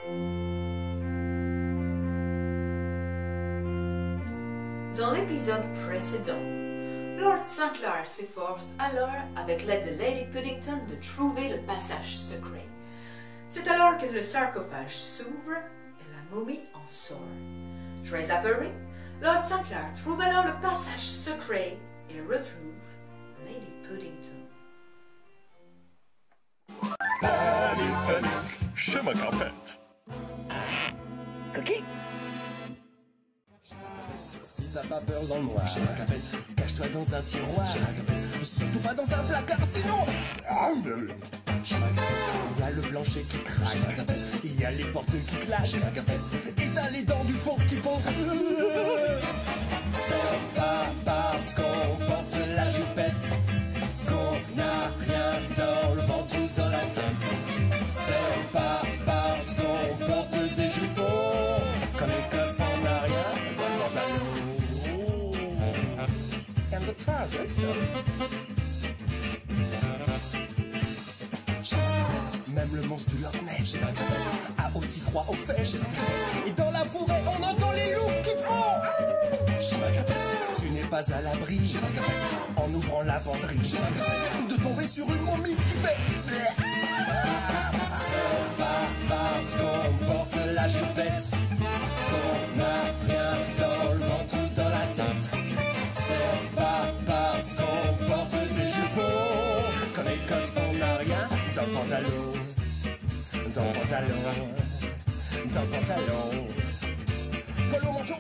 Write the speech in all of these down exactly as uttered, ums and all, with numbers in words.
Dans l'épisode précédent, Lord Saint-Clair s'efforce alors, avec l'aide de Lady Puddington, de trouver le passage secret. C'est alors que le sarcophage s'ouvre et la momie en sort. Très apeuré, Lord Saint-Clair trouve alors le passage secret et retrouve Lady Puddington. Panique, panique, chez ma campette. Cookie? Si t'as pas peur dans le noir, chez ma campette, cache-toi dans un tiroir, chez ma campette, surtout pas dans un placard, sinon... Chez ma campette, il y a le plancher qui craque, chez ma campette, il y a les portes qui clashent, chez ma campette, et t'as les dents du fond qui font... C'est pas parce qu'on porte la jupette qu'on n'a rien dans le ventre ou dans la tête. C'est pas parce qu'on porte des jupons qu'on écosse qu'on n'a rien dans le pantalon. And the trousers. Même le monstre du Loch Ness a aussi froid aux fesses. Et dans la forêt, on entend les loups qui font. Tu n'es pas à l'abri en ouvrant la penderie de tomber sur une momie qui fait. C'est pas parce qu'on porte la jupette qu'on n'a rien dans le ventre ou dans la tête. C'est pas parce qu'on porte des jupons qu'en Écosse on n'a rien dans le pantalon, dans le pantalon, dans le pantalon. Polo manteau.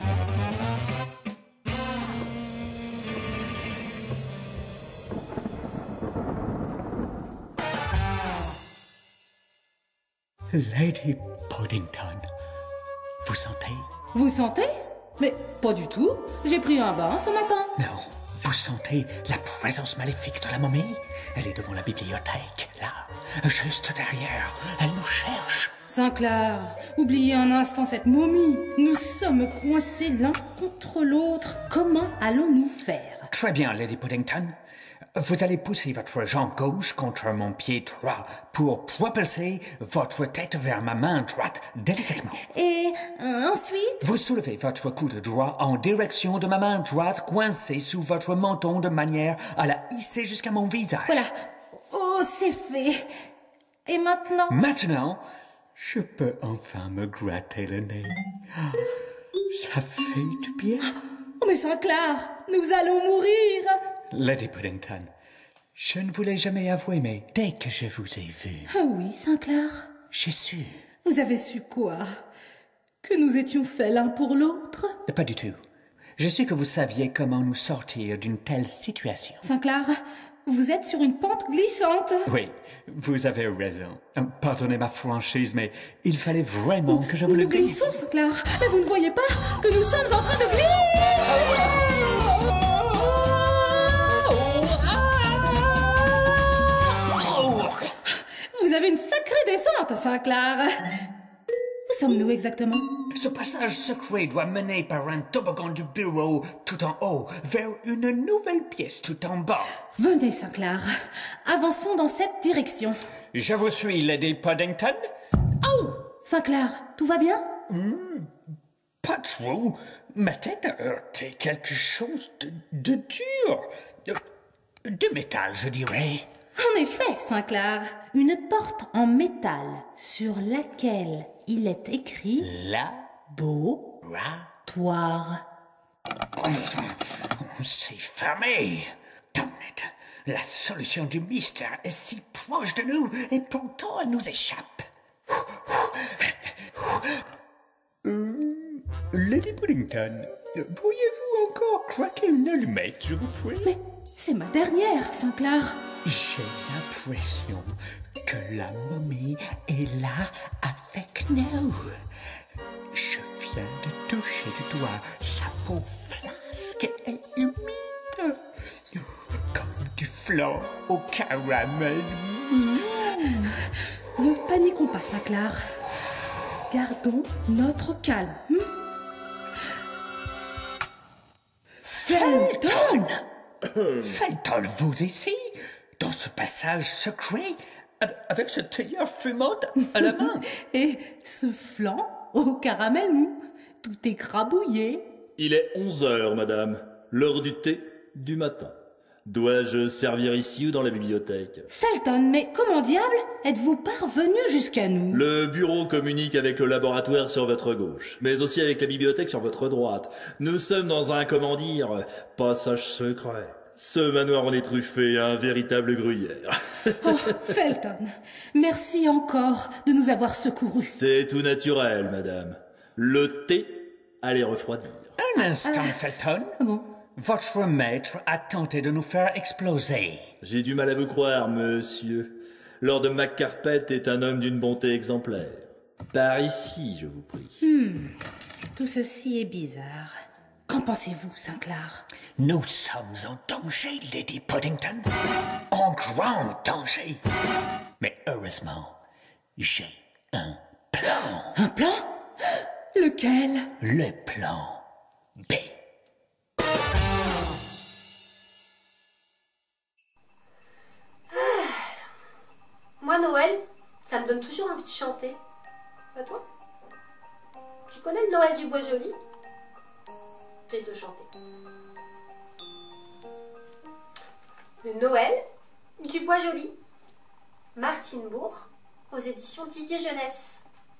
Lady Puddington, vous sentez? Vous sentez? Mais pas du tout. J'ai pris un bain ce matin. Non, vous sentez la présence maléfique de la momie? Elle est devant la bibliothèque, là, juste derrière. Elle nous cherche. Saint-Clair, oubliez un instant cette momie. Nous sommes coincés l'un contre l'autre. Comment allons-nous faire? Très bien, Lady Puddington. Vous allez pousser votre jambe gauche contre mon pied droit pour propulser votre tête vers ma main droite délicatement. Et euh, ensuite? Vous soulevez votre coude droit en direction de ma main droite coincée sous votre menton de manière à la hisser jusqu'à mon visage. Voilà. Oh, c'est fait. Et maintenant? Maintenant, je peux enfin me gratter le nez. Ça fait du bien. Oh, mais Saint-Clair, nous allons mourir. Lady Puddington, je ne vous l'ai jamais avoué, mais dès que je vous ai vu... Ah oui, Saint-Clair. J'ai su. Vous avez su quoi? Que nous étions faits l'un pour l'autre? Pas du tout. Je sais que vous saviez comment nous sortir d'une telle situation. Saint-Clair, vous êtes sur une pente glissante. Oui, vous avez raison. Pardonnez ma franchise, mais il fallait vraiment que je vous nous le dise. Nous glissons, Saint-Clair. Mais vous ne voyez pas que nous sommes en train de glisser? Vous avez une sacrée descente, Saint-Clair. Où sommes-nous exactement? Ce passage secret doit mener par un toboggan du bureau tout en haut vers une nouvelle pièce tout en bas. Venez, Saint-Clair. Avançons dans cette direction. Je vous suis, Lady Puddington. Oh! Saint-Clair, tout va bien? Mmh, pas trop. Ma tête a heurté quelque chose de, de dur. De, de métal, je dirais. En effet, Saint-Clair, une porte en métal sur laquelle il est écrit laboratoire. C'est fermé. Damn it. La solution du mystère est si proche de nous et pourtant elle nous échappe. Euh, Lady Puddington, pourriez-vous encore craquer une allumette, je vous prie? Mais c'est ma dernière, Saint-Clair. J'ai l'impression que la momie est là avec nous. Je viens de toucher du doigt sa peau flasque et humide, comme du flan au caramel. Mmh. Ne paniquons pas, Saint-Clair. Gardons notre calme. Hmm? Felton! Felton, vous ici? Dans ce passage secret? avec cette théière fumante à la main. Et ce flan au caramel mou, tout écrabouillé. Il est onze heures, madame. L'heure du thé du matin. Dois-je servir ici ou dans la bibliothèque? Felton, mais comment diable êtes-vous parvenu jusqu'à nous? Le bureau communique avec le laboratoire sur votre gauche, mais aussi avec la bibliothèque sur votre droite. Nous sommes dans un, comment dire, passage secret. Ce manoir en est truffé, un véritable gruyère. Oh, Felton, merci encore de nous avoir secourus. C'est tout naturel, madame. Le thé allait refroidir. Un instant, Felton. Ah bon? Votre maître a tenté de nous faire exploser. J'ai du mal à vous croire, monsieur. Lord McCarpet est un homme d'une bonté exemplaire. Par ici, je vous prie. Hmm. Tout ceci est bizarre. Qu'en pensez-vous, Sinclair? Nous sommes en danger, Lady Puddington. En grand danger. Mais heureusement, j'ai un plan. Un plan? Lequel? Le plan B. Moi, Noël, ça me donne toujours envie de chanter. Pas toi? Tu connais le Noël du Bois Joli? Je vais te chanter. Le Noël du Bois Joli. Martine Bourg, aux éditions Didier Jeunesse.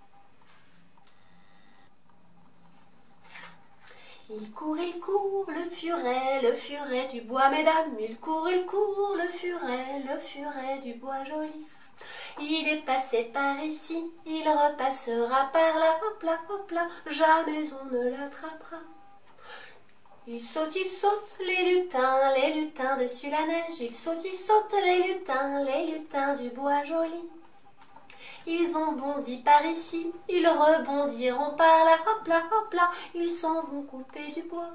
Il court, il court, le furet, le furet du bois, mesdames. Il court, il court, le furet, le furet du bois joli. Il est passé par ici, il repassera par là, hop là, hop là, jamais on ne l'attrapera. Il saute, il saute, les lutins, les lutins dessus la neige. Il saute, il saute, les lutins, les lutins du bois joli. Ils ont bondi par ici, ils rebondiront par là, hop là, hop là, ils s'en vont couper du bois.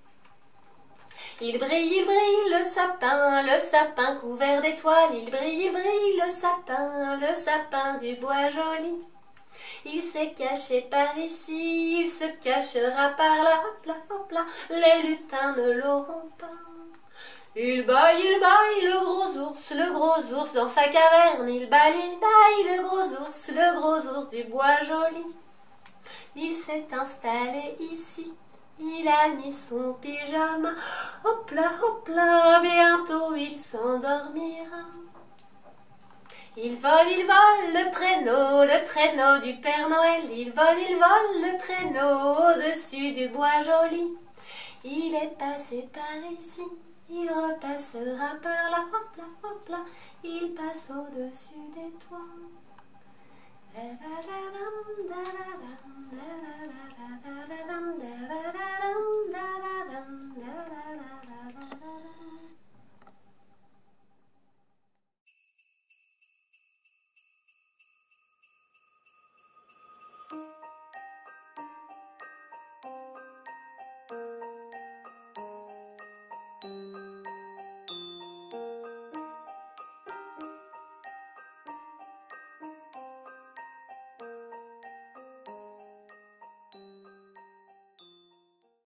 Il brille, il brille, le sapin, le sapin couvert d'étoiles. Il brille, il brille, le sapin, le sapin du bois joli. Il s'est caché par ici, il se cachera par là, hop là, hop là, les lutins ne l'auront pas. Il baille, il baille, le gros ours, le gros ours dans sa caverne. Il baille, il baille, le gros ours, le gros ours du bois joli. Il s'est installé ici, il a mis son pyjama. Hop là, hop là, bientôt il s'endormira. Il vole, il vole le traîneau, le traîneau du Père Noël. Il vole, il vole le traîneau au-dessus du bois joli. Il est passé par ici, il repassera par là, hop là, hop là. Il passe au-dessus des toits.